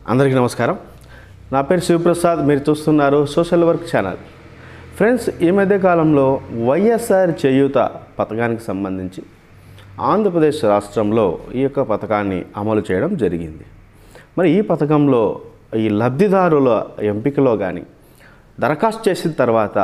అందరికీ నమస్కారం. నా పేరు శివప్రసాద్. మీరు చూస్తున్నారు సోషల్ వర్క్ ఛానల్. ఫ్రెండ్స్, ఈ మధ్య కాలంలో వైఎస్ఆర్ చేయూత పథకానికి సంబంధించి ఆంధ్రప్రదేశ్ రాష్ట్రంలో ఈ యొక్క పథకాన్ని అమలు చేయడం జరిగింది. మరి ఈ పథకంలో ఈ లబ్ధిదారుల ఎంపికలో కానీ దరఖాస్తు చేసిన తర్వాత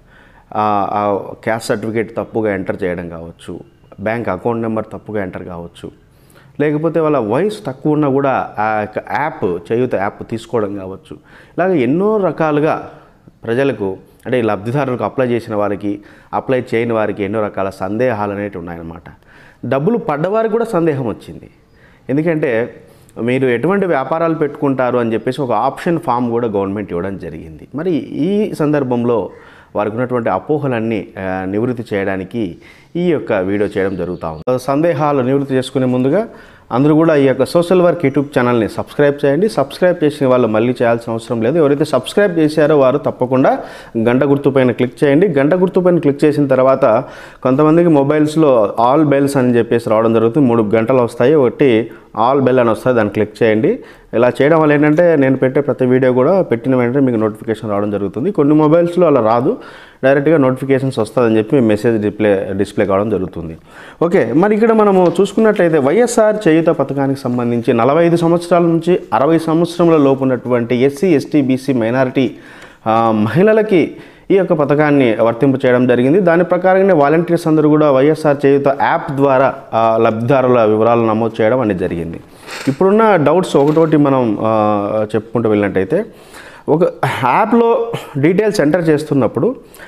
క్యాస్ట్ సర్టిఫికేట్ తప్పుగా ఎంటర్ చేయడం కావచ్చు, బ్యాంక్ అకౌంట్ నెంబర్ తప్పుగా ఎంటర్ కావచ్చు, లేకపోతే వాళ్ళ వయసు తక్కువ ఉన్నా కూడా ఆ యొక్క యాప్ చేయూత యాప్ తీసుకోవడం కావచ్చు. ఇలాగ ఎన్నో రకాలుగా ప్రజలకు అంటే ఈ లబ్ధిదారులకు అప్లై చేసిన వారికి, అప్లై చేయని వారికి ఎన్నో రకాల సందేహాలు అనేవి ఉన్నాయన్నమాట. డబ్బులు పడ్డవారికి కూడా సందేహం వచ్చింది. ఎందుకంటే మీరు ఎటువంటి వ్యాపారాలు పెట్టుకుంటారు అని చెప్పేసి ఒక ఆప్షన్ ఫామ్ కూడా గవర్నమెంట్ ఇవ్వడం జరిగింది. మరి ఈ సందర్భంలో వారికి ఉన్నటువంటి అపోహలన్నీ నివృత్తి చేయడానికి ఈ యొక్క వీడియో చేయడం జరుగుతూ ఉంది. సందేహాలు నివృత్తి చేసుకునే ముందుగా అందరూ కూడా ఈ యొక్క సోషల్ వర్క్ యూట్యూబ్ ఛానల్ని సబ్స్క్రైబ్ చేయండి. సబ్స్క్రైబ్ చేసిన వాళ్ళు మళ్ళీ చేయాల్సిన అవసరం లేదు. ఎవరైతే సబ్స్క్రైబ్ చేశారో వారు తప్పకుండా గంట గుర్తుపైన క్లిక్ చేయండి. గంట గుర్తుపైన క్లిక్ చేసిన తర్వాత కొంతమందికి మొబైల్స్లో ఆల్ బెల్స్ అని చెప్పేసి రావడం జరుగుతుంది. 3 గంటలు వస్తాయి. ఒకటి ఆల్ బెల్ అని వస్తుంది, దాన్ని క్లిక్ చేయండి. ఇలా చేయడం వల్ల ఏంటంటే నేను పెట్టే ప్రతి వీడియో కూడా పెట్టిన వెంటనే మీకు నోటిఫికేషన్ రావడం జరుగుతుంది. కొన్ని మొబైల్స్లో అలా రాదు, డైరెక్ట్గా నోటిఫికేషన్స్ వస్తుందని చెప్పి మెసేజ్ డిస్ప్లే కావడం జరుగుతుంది. ఓకే, మరి ఇక్కడ మనము చూసుకున్నట్లయితే వైఎస్ఆర్ చేయూత పథకానికి సంబంధించి 45 సంవత్సరాల నుంచి 60 సంవత్సరముల లోపు ఉన్నటువంటి ఎస్సీ, ఎస్టీ, బీసీ, మైనారిటీ మహిళలకి ఈ యొక్క పథకాన్ని వర్తింపు చేయడం జరిగింది. దాని ప్రకారంగానే వాలంటీర్స్ అందరూ కూడా వైఎస్ఆర్ చేయూత యాప్ ద్వారా లబ్ధిదారుల వివరాలు నమోదు చేయడం అనేది జరిగింది. ఇప్పుడున్న డౌట్స్ ఒకటోటి మనం చెప్పుకుంటూ వెళ్ళినట్టయితే, ఒక యాప్లో డీటెయిల్స్ ఎంటర్ చేస్తున్నప్పుడు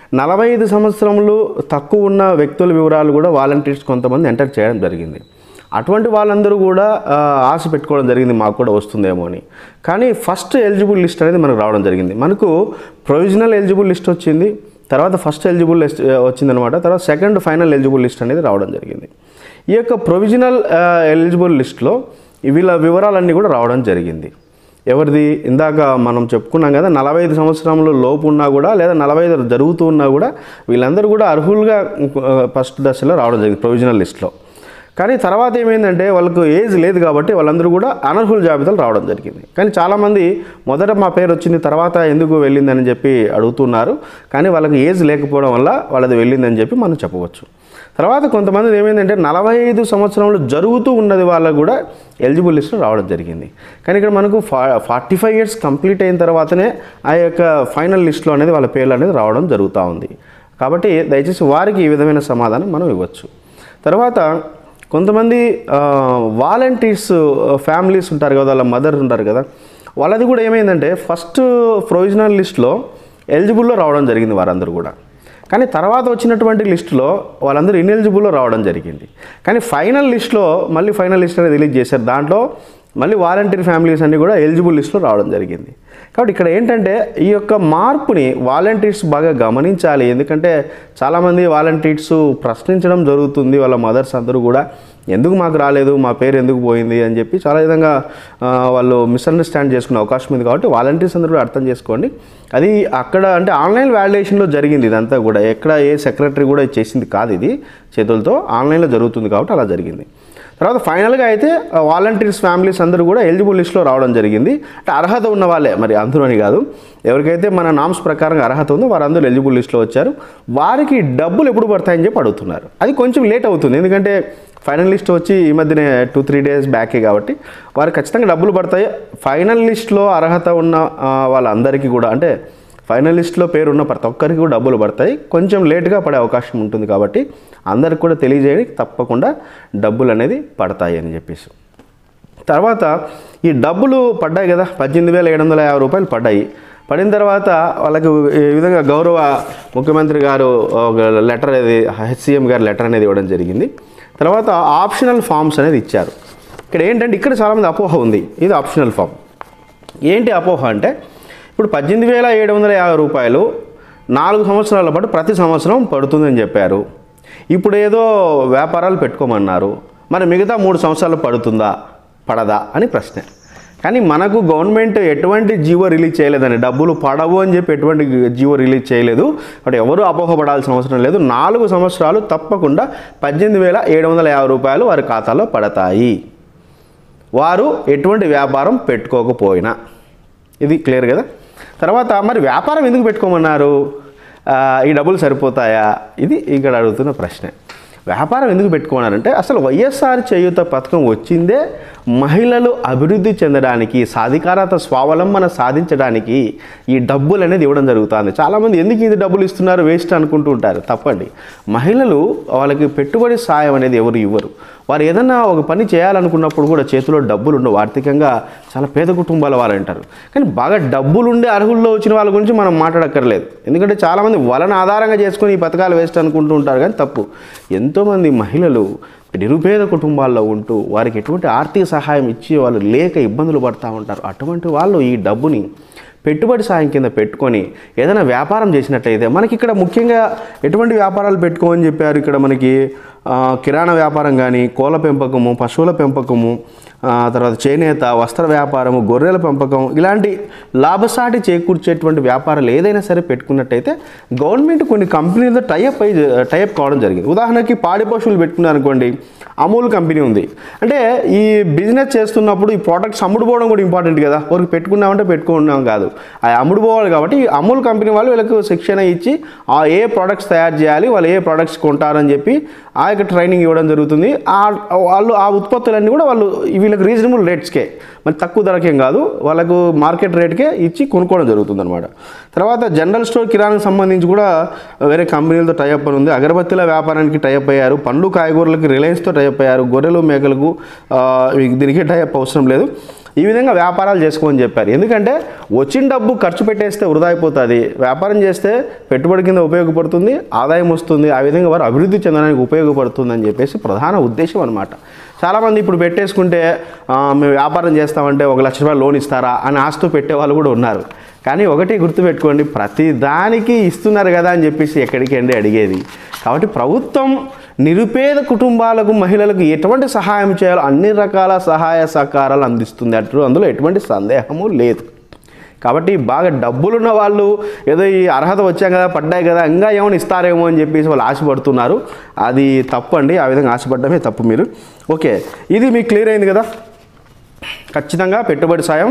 45 సంవత్సరములు తక్కువ ఉన్న వ్యక్తుల వివరాలు కూడా వాలంటీర్స్ కొంతమంది ఎంటర్ చేయడం జరిగింది. అటువంటి వాళ్ళందరూ కూడా ఆశ పెట్టుకోవడం జరిగింది మాకు కూడా వస్తుందేమో అని. కానీ ఫస్ట్ ఎలిజిబుల్ లిస్ట్ అనేది మనకు రావడం జరిగింది. మనకు ప్రొవిజనల్ ఎలిజిబుల్ లిస్ట్ వచ్చింది, తర్వాత ఫస్ట్ ఎలిజిబుల్ లిస్ట్ వచ్చిందనమాట, తర్వాత సెకండ్ ఫైనల్ ఎలిజిబుల్ లిస్ట్ అనేది రావడం జరిగింది. ఈ యొక్క ప్రొవిజనల్ ఎలిజిబుల్ లిస్ట్లో వీళ్ళ వివరాలన్నీ కూడా రావడం జరిగింది. ఎవరిది ఇందాక మనం చెప్పుకున్నాం కదా, 45 సంవత్సరముల లోపు ఉన్నా కూడా లేదా 45 జరుగుతూ ఉన్నా కూడా వీళ్ళందరూ కూడా అర్హులుగా ఫస్ట్ దశలో రావడం జరిగింది ప్రొవిజనల్ లిస్ట్లో. కానీ తర్వాత ఏమైందంటే వాళ్ళకు ఏజ్ లేదు కాబట్టి వాళ్ళందరూ కూడా అనర్హుల జాబితాలు రావడం జరిగింది. కానీ చాలామంది మొదట మా పేరు వచ్చింది తర్వాత ఎందుకు వెళ్ళిందని చెప్పి అడుగుతున్నారు. కానీ వాళ్ళకి ఏజ్ లేకపోవడం వల్ల వాళ్ళది వెళ్ళిందని చెప్పి మనం చెప్పవచ్చు. తర్వాత కొంతమంది ఏమైందంటే 45 సంవత్సరంలో జరుగుతూ ఉన్నది వాళ్ళకు కూడా ఎలిజిబుల్ లిస్ట్లో రావడం జరిగింది. కానీ ఇక్కడ మనకు 45 ఇయర్స్ కంప్లీట్ అయిన తర్వాతనే ఆ యొక్క ఫైనల్ లిస్ట్లో అనేది వాళ్ళ పేర్లు అనేది రావడం జరుగుతూ ఉంది. కాబట్టి దయచేసి వారికి ఈ విధమైన సమాధానం మనం ఇవ్వచ్చు. తర్వాత కొంతమంది వాలంటీర్స్ ఫ్యామిలీస్ ఉంటారు కదా, వాళ్ళ మదర్ ఉంటారు కదా, వాళ్ళది కూడా ఏమైందంటే ఫస్ట్ ప్రొవిజనల్ లిస్ట్లో ఎలిజిబుల్లో రావడం జరిగింది వారందరూ కూడా. కానీ తర్వాత వచ్చినటువంటి లిస్టులో వాళ్ళందరూ ఇన్ఎలిజిబుల్లో రావడం జరిగింది. కానీ ఫైనల్ లిస్ట్లో మళ్ళీ ఫైనల్ లిస్ట్ అనేది రిలీజ్ చేశారు. దాంట్లో మళ్ళీ వాలంటీర్ ఫ్యామిలీస్ అన్నీ కూడా ఎలిజిబుల్ లిస్ట్లో రావడం జరిగింది. కాబట్టి ఇక్కడ ఏంటంటే ఈ యొక్క మార్పుని వాలంటీర్స్ బాగా గమనించాలి. ఎందుకంటే చాలామంది వాలంటీర్స్ ప్రశ్నించడం జరుగుతుంది. వాళ్ళ మదర్స్ అందరూ కూడా ఎందుకు మాకు రాలేదు, మా పేరు ఎందుకు పోయింది అని చెప్పి చాలా విధంగా వాళ్ళు మిస్అండర్స్టాండ్ చేసుకునే అవకాశం ఉంది. కాబట్టి వాలంటీర్స్ అందరూ కూడా అర్థం చేసుకోండి. అది అక్కడ అంటే ఆన్లైన్ వ్యాలిడేషన్లో జరిగింది ఇదంతా కూడా. ఎక్కడ ఏ సెక్రటరీ కూడా చేసింది కాదు, ఇది చేతులతో ఆన్లైన్లో జరుగుతుంది కాబట్టి అలా జరిగింది. తర్వాత ఫైనల్గా అయితే వాలంటీర్స్ ఫ్యామిలీస్ అందరూ కూడా ఎలిజిబుల్ లిస్ట్లో రావడం జరిగింది. అంటే అర్హత ఉన్న వాళ్ళే, మరి అందరూ అని కాదు, ఎవరికైతే మన నామ్స్ ప్రకారంగా అర్హత ఉందో వారందరూ ఎలిజిబుల్ లిస్ట్లో వచ్చారు. వారికి డబ్బులు ఎప్పుడు పడతాయని చెప్పి అడుగుతున్నారు. అది కొంచెం లేట్ అవుతుంది, ఎందుకంటే ఫైనల్ లిస్ట్ వచ్చి ఈ మధ్యనే 2-3 డేస్ బ్యాకే కాబట్టి వారికి ఖచ్చితంగా డబ్బులు పడతాయి. ఫైనల్ లిస్ట్లో అర్హత ఉన్న వాళ్ళందరికీ కూడా అంటే ఫైనల్ లిస్ట్లో పేరున్న ప్రతి ఒక్కరికి కూడా డబ్బులు పడతాయి. కొంచెం లేట్గా పడే అవకాశం ఉంటుంది కాబట్టి అందరికి కూడా తెలియజేయడానికి తప్పకుండా డబ్బులు అనేది పడతాయి అని చెప్పేసి. తర్వాత ఈ డబ్బులు పడ్డాయి కదా, 18,750 రూపాయలు పడ్డాయి. పడిన తర్వాత వాళ్ళకి ఈ విధంగా గౌరవ ముఖ్యమంత్రి గారు ఒక లెటర్ అనేది హెచ్సిఎం గారి లెటర్ అనేది ఇవ్వడం జరిగింది. తర్వాత ఆప్షనల్ ఫామ్స్ అనేది ఇచ్చారు. ఇక్కడ ఏంటంటే ఇక్కడ చాలామంది అపోహ ఉంది, ఇది ఆప్షనల్ ఫామ్. ఏంటి అపోహ అంటే ఇప్పుడు 18,750 రూపాయలు 4 సంవత్సరాల పాటు ప్రతి సంవత్సరం పడుతుందని చెప్పారు. ఇప్పుడు ఏదో వ్యాపారాలు పెట్టుకోమన్నారు, మరి మిగతా 3 సంవత్సరాలు పడుతుందా పడదా అని ప్రశ్న. కానీ మనకు గవర్నమెంట్ ఎటువంటి జీవో రిలీజ్ చేయలేదండి, డబ్బులు పడవు అని చెప్పి ఎటువంటి జీవో రిలీజ్ చేయలేదు. కాబట్టి ఎవరు అపోహపడాల్సిన అవసరం లేదు. 4 సంవత్సరాలు తప్పకుండా 18,750 రూపాయలు వారి ఖాతాలో పడతాయి. వారు ఎటువంటి వ్యాపారం పెట్టుకోకపోయినా. ఇది క్లియర్ కదా. తర్వాత మరి వ్యాపారం ఎందుకు పెట్టుకోమన్నారు, ఈ డబ్బులు సరిపోతాయా, ఇది ఇక్కడ అడుగుతున్న ప్రశ్న. వ్యాపారం ఎందుకు పెట్టుకున్నారంటే అసలు వైఎస్ఆర్ చేయూత పథకం వచ్చిందే మహిళలు అభివృద్ధి చెందడానికి, సాధికారత స్వావలంబన సాధించడానికి ఈ డబ్బులు అనేది ఇవ్వడం జరుగుతుంది. చాలామంది ఎందుకు ఇది డబ్బులు ఇస్తున్నారు వేస్ట్ అనుకుంటూ ఉంటారు. తప్పండి. మహిళలు వాళ్ళకి పెట్టుబడి సాయం అనేది ఎవరు ఇవ్వరు. వారు ఏదన్నా ఒక పని చేయాలనుకున్నప్పుడు కూడా చేతిలో డబ్బులు ఉండవు. ఆర్థికంగా చాలా పేద కుటుంబాల వాళ్ళు అంటారు. కానీ బాగా డబ్బులు ఉండే అర్హుల్లో వచ్చిన వాళ్ళ గురించి మనం మాట్లాడక్కర్లేదు. ఎందుకంటే చాలామంది వాళ్ళని ఆధారంగా చేసుకొని ఈ పథకాలు వేస్ట్ అనుకుంటూ ఉంటారు. కానీ తప్పు. ఎంతోమంది మహిళలు నిరుపేద కుటుంబాల్లో ఉంటూ వారికి ఎటువంటి ఆర్థిక సహాయం ఇచ్చే వాళ్ళు లేక ఇబ్బందులు పడుతూ ఉంటారు. అటువంటి వాళ్ళు ఈ డబ్బుని పెట్టుబడి సాయం కింద పెట్టుకొని ఏదైనా వ్యాపారం చేసినట్లయితే, మనకి ఇక్కడ ముఖ్యంగా ఎటువంటి వ్యాపారాలు పెట్టుకోమని చెప్పారు, ఇక్కడ మనకి కిరాణా వ్యాపారం కానీ, కోళ్ళ పెంపకము, పశువుల పెంపకము, తర్వాత చేనేత, వస్త్ర వ్యాపారము, గొర్రెల పెంపకం, ఇలాంటి లాభసాటి చేకూర్చేటువంటి వ్యాపారాలు ఏదైనా సరే పెట్టుకున్నట్టయితే గవర్నమెంట్ కొన్ని కంపెనీలతో టైఅప్ కావడం జరిగింది. ఉదాహరణకి పాడి పశువులు పెట్టుకున్నారనుకోండి, అమూల్ కంపెనీ ఉంది. అంటే ఈ బిజినెస్ చేస్తున్నప్పుడు ఈ ప్రోడక్ట్స్ అమ్ముడుపోవడం కూడా ఇంపార్టెంట్ కదా. ఒకరికి పెట్టుకున్నామంటే పెట్టుకున్నాం కాదు, అవి అమ్ముడుపోవాలి. కాబట్టి అమూల్ కంపెనీ వాళ్ళు వీళ్ళకు శిక్షణ ఇచ్చి ఏ ప్రోడక్ట్స్ తయారు చేయాలి, వాళ్ళు ఏ ప్రోడక్ట్స్ కొంటారని చెప్పి ఆ యొక్క ట్రైనింగ్ ఇవ్వడం జరుగుతుంది. వాళ్ళు ఆ ఉత్పత్తులన్నీ కూడా వాళ్ళు వీళ్ళకి రీజనబుల్ రేట్స్కే, మరి తక్కువ ధరకేం కాదు, వాళ్ళకు మార్కెట్ రేట్కే ఇచ్చి కొనుక్కోవడం జరుగుతుంది అనమాట. తర్వాత జనరల్ స్టోర్ కిరాణాకు సంబంధించి కూడా వేరే కంపెనీలతో టైఅప్ అని ఉంది. అగరబత్తీల వ్యాపారానికి టైఅప్ అయ్యారు. పండ్లు కాయగూరలకి రిలయన్స్తో టైఅప్ అయ్యారు. గొర్రెలు మేకలకు దీనికి టైఅప్ అవసరం లేదు. ఈ విధంగా వ్యాపారాలు చేసుకోమని చెప్పారు. ఎందుకంటే వచ్చిన డబ్బు ఖర్చు పెట్టేస్తే వృధా అయిపోతుంది. వ్యాపారం చేస్తే పెట్టుబడి కింద ఉపయోగపడుతుంది, ఆదాయం వస్తుంది, ఆ విధంగా వారు అభివృద్ధి చెందడానికి ఉపయోగపడుతుందని చెప్పేసి ప్రధాన ఉద్దేశం అనమాట. చాలామంది ఇప్పుడు పెట్టేసుకుంటే మేము వ్యాపారం చేస్తామంటే 1 లక్ష రూపాయలు లోన్ ఇస్తారా అని ఆస్తూ పెట్టే వాళ్ళు కూడా ఉన్నారు. కానీ ఒకటి గుర్తుపెట్టుకోండి, ప్రతి దానికి ఇస్తున్నారు కదా అని చెప్పేసి ఎక్కడికి అండి అడిగేది. కాబట్టి ప్రభుత్వం నిరుపేద కుటుంబాలకు, మహిళలకు ఎటువంటి సహాయం చేయాలో అన్ని రకాల సహాయ సహకారాలు అందిస్తుంది. అందులో ఎటువంటి సందేహము లేదు. కాబట్టి బాగా డబ్బులున్న వాళ్ళు ఏదో ఈ అర్హత వచ్చాం కదా, పడ్డాయి కదా, ఇంకా ఏమైనా ఇస్తారేమో అని చెప్పేసి వాళ్ళు ఆశపడుతున్నారు. అది తప్పండి. ఆ విధంగా ఆశపడమే తప్పు. మీరు ఓకే, ఇది మీకు క్లియర్ అయింది కదా. ఖచ్చితంగా పెట్టుబడి సాయం,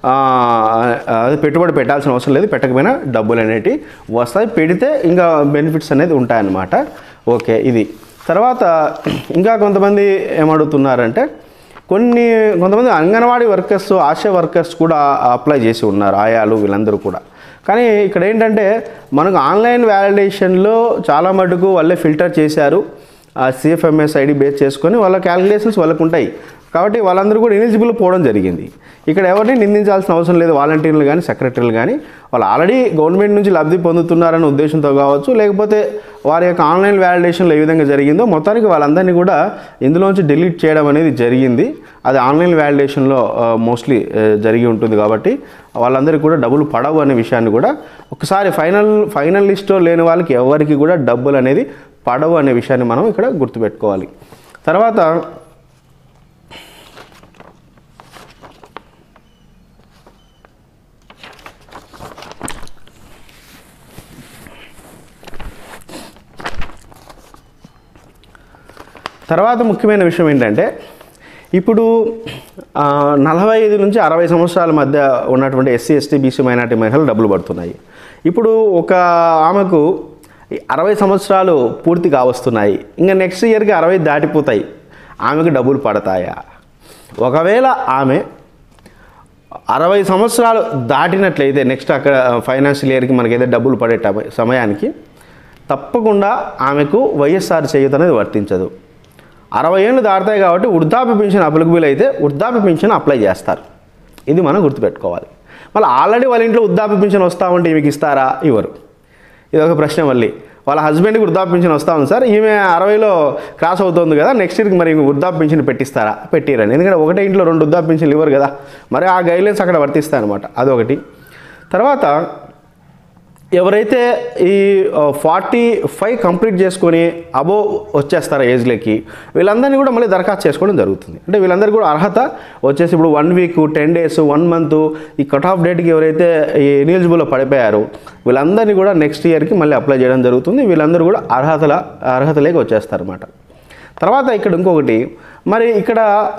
అది పెట్టుబడి పెట్టాల్సిన అవసరం లేదు. పెట్టకపోయినా డబ్బులు అనేటివి వస్తాయి. పెడితే ఇంకా బెనిఫిట్స్ అనేది ఉంటాయన్నమాట. ఓకే, ఇది. తర్వాత ఇంకా కొంతమంది ఏమడుగుతున్నారంటే, కొంతమంది అంగన్వాడీ వర్కర్స్, ఆశా వర్కర్స్ కూడా అప్లై చేసి ఉన్నారు, ఆయాలు వీళ్ళందరూ కూడా. కానీ ఇక్కడ ఏంటంటే మనకు ఆన్లైన్ వ్యాలిడేషన్లో చాలా మటుకు వాళ్ళే ఫిల్టర్ చేశారు. CFMS ఐడి బేస్ చేసుకొని వాళ్ళ క్యాలిక్యులేషన్స్ వాళ్ళకు ఉంటాయి. కాబట్టి వాళ్ళందరూ కూడా ఎలిజిబుల్ పోవడం జరిగింది. ఇక్కడ ఎవరిని నిందించాల్సిన అవసరం లేదు. వాలంటీర్లు కానీ, సెక్రటరీలు కానీ వాళ్ళు ఆల్రెడీ గవర్నమెంట్ నుంచి లబ్ధి పొందుతున్నారనే ఉద్దేశంతో కావచ్చు, లేకపోతే వారి యొక్క ఆన్లైన్ వ్యాలిడేషన్లో ఏ విధంగా జరిగిందో మొత్తానికి వాళ్ళందరినీ కూడా ఇందులోంచి డిలీట్ చేయడం అనేది జరిగింది. అది ఆన్లైన్ వ్యాలిడేషన్లో మోస్ట్లీ జరిగి ఉంటుంది. కాబట్టి వాళ్ళందరికీ కూడా డబ్బులు పడవు అనే విషయాన్ని కూడా ఒకసారి ఫైనల్ లిస్ట్లో లేని వాళ్ళకి ఎవరికి కూడా డబ్బులు అనేది పడవు అనే విషయాన్ని మనం ఇక్కడ గుర్తుపెట్టుకోవాలి. తర్వాత ముఖ్యమైన విషయం ఏంటంటే, ఇప్పుడు 45 నుంచి 60 సంవత్సరాల మధ్య ఉన్నటువంటి SC, ST, BC మైనారిటీ మహిళలు డబ్బులు పడుతున్నాయి. ఇప్పుడు ఒక ఆమెకు 60 సంవత్సరాలు పూర్తి కావస్తున్నాయి. ఇంకా నెక్స్ట్ ఇయర్కి 60 దాటిపోతాయి. ఆమెకు డబ్బులు పడతాయా? ఒకవేళ ఆమె 60 సంవత్సరాలు దాటినట్లయితే నెక్స్ట్ అక్కడ ఫైనాన్షియల్ ఇయర్కి మనకైతే డబ్బులు పడే సమయానికి తప్పకుండా ఆమెకు వైఎస్ఆర్ చేయూత అనేది వర్తించదు. 60 ఏళ్ళు దాటుతాయి కాబట్టి వృద్ధాప్య పెన్షన్ అప్లికబుల్ అయితే వృద్ధాప్య పెన్షన్ అప్లై చేస్తారు. ఇది మనం గుర్తుపెట్టుకోవాలి. మళ్ళీ ఆల్రెడీ వాళ్ళ ఇంట్లో వృద్ధాప్య పెన్షన్ వస్తూ ఉంటే ఈమెకి ఇస్తారా? ఇవ్వరు. ఇది ఒక ప్రశ్న. మళ్ళీ వాళ్ళ హస్బెండ్కి వృద్ధాప్య పెన్షన్ వస్తూ ఉంది సార్, ఈమె 60లో క్రాస్ అవుతుంది కదా, నెక్స్ట్ ఇయర్కి మరి వృద్ధాప్య పెన్షన్ పెట్టిస్తారా? పెట్టిరండి. ఎందుకంటే ఒకటే ఇంట్లో 2 వృద్ధాప్య పెన్షన్లు ఇవ్వరు కదా. మరి ఆ గైడ్లైన్స్ అక్కడ వర్తిస్తాయి అనమాట. అదొకటి. తర్వాత ఎవరైతే ఈ 45 కంప్లీట్ చేసుకొని అబోవ్ వచ్చేస్తారో ఏజ్లకి, వీళ్ళందరినీ కూడా మళ్ళీ దరఖాస్తు చేసుకోవడం జరుగుతుంది. అంటే వీళ్ళందరికీ కూడా అర్హత వచ్చేసి ఇప్పుడు 1 వీక్, 10 డేస్, 1 మంత్ ఈ కట్ ఆఫ్ డేట్కి ఎవరైతే ఎలిజిబుల్లో పడిపోయారో వీళ్ళందరినీ కూడా నెక్స్ట్ ఇయర్కి మళ్ళీ అప్లై చేయడం జరుగుతుంది. వీళ్ళందరూ కూడా అర్హతలోకి వచ్చేస్తారన్నమాట. తర్వాత ఇక్కడ ఇంకొకటి, మరి ఇక్కడ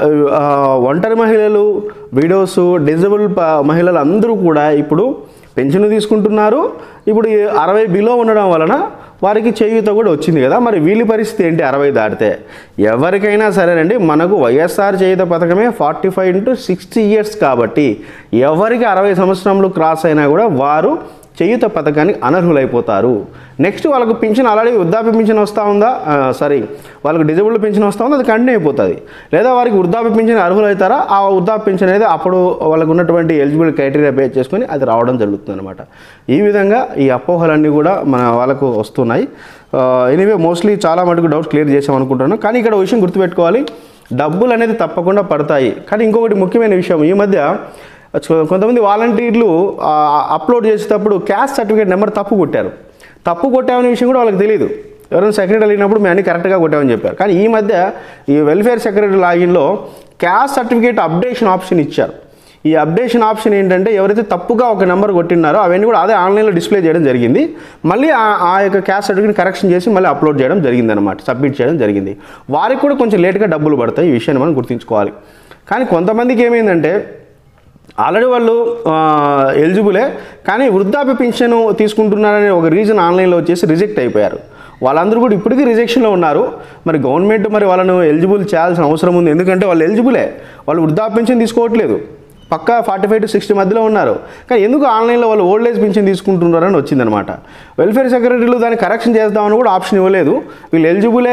ఒంటరి మహిళలు, విడోస్, డిజబుల్ మహిళలు అందరూ కూడా ఇప్పుడు పెన్షన్ తీసుకుంటున్నారు. ఇప్పుడు 60 బిలో ఉండడం వలన వారికి చేయూత కూడా వచ్చింది కదా. మరి వీళ్ళ పరిస్థితి ఏంటి 60 దాటితే? ఎవరికైనా సరేనండి, మనకు వైఎస్ఆర్ చేయూత పథకమే 45 × 60 ఇయర్స్ కాబట్టి ఎవరికి 60 సంవత్సరములు క్రాస్ అయినా కూడా వారు చేయూత పథకానికి అనర్హులైపోతారు. నెక్స్ట్ వాళ్ళకు పింఛన్ ఆల్రెడీ వృద్ధాప్య పింఛన్ వస్తూ ఉందా, వాళ్ళకు డిజబుల్డ్ పింఛన్ వస్తూ ఉందా, అది కంటిన్యూ అయిపోతుంది. లేదా వారికి వృద్ధాప్య పింఛన్ అర్హులవుతారా, ఆ వృద్ధాప్య పింఛన్ అనేది అప్పుడు వాళ్ళకు ఉన్నటువంటి ఎలిజిబుల్ క్రైటీరియా బేస్ చేసుకొని అది రావడం జరుగుతుంది అనమాట. ఈ విధంగా ఈ అపోహలన్నీ కూడా మన వాళ్ళకు వస్తున్నాయి. ఎనీవే మోస్ట్లీ చాలా మటుకు డౌట్స్ క్లియర్ చేసాం అనుకుంటున్నాను. కానీ ఇక్కడ విషయం గుర్తుపెట్టుకోవాలి, డబ్బులు అనేది తప్పకుండా పడతాయి. కానీ ఇంకొకటి ముఖ్యమైన విషయం, ఈ మధ్య కొంతమంది వాలంటీర్లు అప్లోడ్ చేసేటప్పుడు క్యాస్ట్ సర్టిఫికేట్ నెంబర్ తప్పు కొట్టామనే విషయం కూడా వాళ్ళకి తెలియదు. ఎవరైనా సెక్రటరీ వెళ్ళినప్పుడు మేము అన్ని కరెక్ట్గా కొట్టామని చెప్పారు. కానీ ఈ మధ్య ఈ వెల్ఫేర్ సెక్రటరీ లాగిన్లో క్యాస్ట్ సర్టిఫికేట్ అప్డేషన్ ఆప్షన్ ఇచ్చారు. ఈ అప్డేషన్ ఆప్షన్ ఏంటంటే ఎవరైతే తప్పుగా ఒక నెంబర్ కొట్టినారో అవన్నీ కూడా అదే ఆన్లైన్లో డిస్ప్లే చేయడం జరిగింది. మళ్ళీ ఆ యొక్క క్యాస్ట్ సర్టిఫికేట్ కరెక్షన్ చేసి మళ్ళీ అప్లోడ్ చేయడం జరిగింది అనమాట, సబ్మిట్ చేయడం జరిగింది. వారికి కూడా కొంచెం లేట్గా డబ్బులు పడతాయి, ఈ విషయాన్ని మనం గుర్తుంచుకోవాలి. కానీ కొంతమందికి ఏమైందంటే ఆల్రెడీ వాళ్ళు ఎలిజిబులే, కానీ వృద్ధాప్య పింఛన్ తీసుకుంటున్నారనే ఒక రీజన్ ఆన్లైన్లో వచ్చేసి రిజెక్ట్ అయిపోయారు. వాళ్ళందరూ కూడా ఇప్పటికీ రిజెక్షన్లో ఉన్నారు. మరి గవర్నమెంట్ మరి వాళ్ళను ఎలిజిబుల్ చేయాల్సిన అవసరం ఉంది. ఎందుకంటే వాళ్ళు ఎలిజిబులే, వాళ్ళు వృద్ధాప్య పింఛన్ తీసుకోవట్లేదు, పక్కా 45 to 60 మధ్యలో ఉన్నారు. కానీ ఎందుకు ఆన్లైన్లో వాళ్ళు ఓల్డ్ ఏజ్ పింఛన్ తీసుకుంటున్నారని వచ్చిందనమాట. వెల్ఫేర్ సెక్రటరీలు దాన్ని కరెక్షన్ చేద్దామని కూడా ఆప్షన్ ఇవ్వలేదు. వీళ్ళు ఎలిజిబులే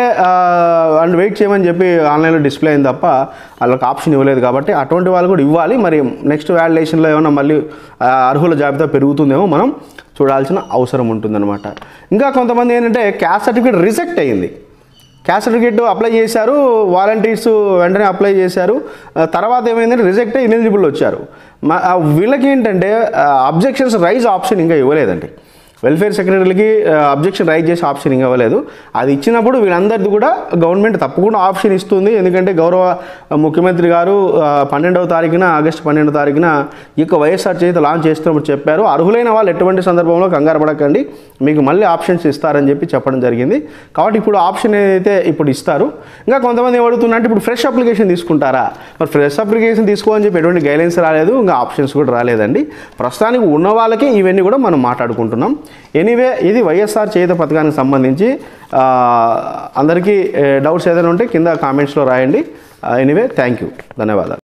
అండ్ వెయిట్ చేయమని చెప్పి ఆన్లైన్లో డిస్ప్లే అయింది తప్ప వాళ్ళకి ఆప్షన్ ఇవ్వలేదు. కాబట్టి అటువంటి వాళ్ళు కూడా ఇవ్వాలి. మరి నెక్స్ట్ వ్యాలిడేషన్లో ఏమైనా మళ్ళీ అర్హుల జాబితా పెరుగుతుందేమో మనం చూడాల్సిన అవసరం ఉంటుందన్నమాట. ఇంకా కొంతమంది ఏంటంటే క్యాస్ట్ సర్టిఫికేట్ రిజెక్ట్ అయ్యింది. క్యాస్ట్ సర్టిఫికేట్ అప్లై చేశారు, వాలంటీర్స్ వెంటనే అప్లై చేశారు, తర్వాత ఏమైందంటే రిజెక్ట్ అయ్యి ఇనెలిజిబుల్ వచ్చారు. వీళ్ళకి ఏంటంటే అబ్జెక్షన్స్ రైజ్ ఆప్షన్ ఇంకా ఇవ్వలేదండి. వెల్ఫేర్ సెక్రటరీలకి అబ్జెక్షన్ రైజ్ చేసే ఆప్షన్ ఇంకా ఇవ్వలేదు. అది ఇచ్చినప్పుడు వీళ్ళందరిది కూడా గవర్నమెంట్ తప్పకుండా ఆప్షన్ ఇస్తుంది. ఎందుకంటే గౌరవ ముఖ్యమంత్రి గారు 12వ తారీఖున ఆగస్టు 12వ తారీఖున ఈ యొక్క వైఎస్ఆర్ చేయూత లాంచ్ చేస్తున్నప్పుడు చెప్పారు, అర్హులైన వాళ్ళు ఎటువంటి సందర్భంలో కంగారు పడకండి, మీకు మళ్ళీ ఆప్షన్స్ ఇస్తారని చెప్పడం జరిగింది. కాబట్టి ఇప్పుడు ఆప్షన్ ఏదైతే ఇప్పుడు ఇస్తారు. ఇంకా కొంతమంది ఏమడుగుతున్నారంటే ఇప్పుడు ఫ్రెష్ అప్లికేషన్ తీసుకుంటారా? మరి ఫ్రెష్ అప్లికేషన్ తీసుకోవాలని చెప్పి ఎటువంటి గైడ్లైన్స్ రాలేదు, ఇంకా ఆప్షన్స్ కూడా రాలేదండి. ప్రస్తుతానికి ఉన్న వాళ్ళకి ఇవన్నీ కూడా మనం మాట్లాడుకుంటున్నాం. ఎనీవే ఇది వైఎస్ఆర్ చేయూత పథకానికి సంబంధించి అందరికీ డౌట్స్ ఏదైనా ఉంటే కింద కామెంట్స్లో రాయండి. ఎనీవే థ్యాంక్ యూ, ధన్యవాదాలు.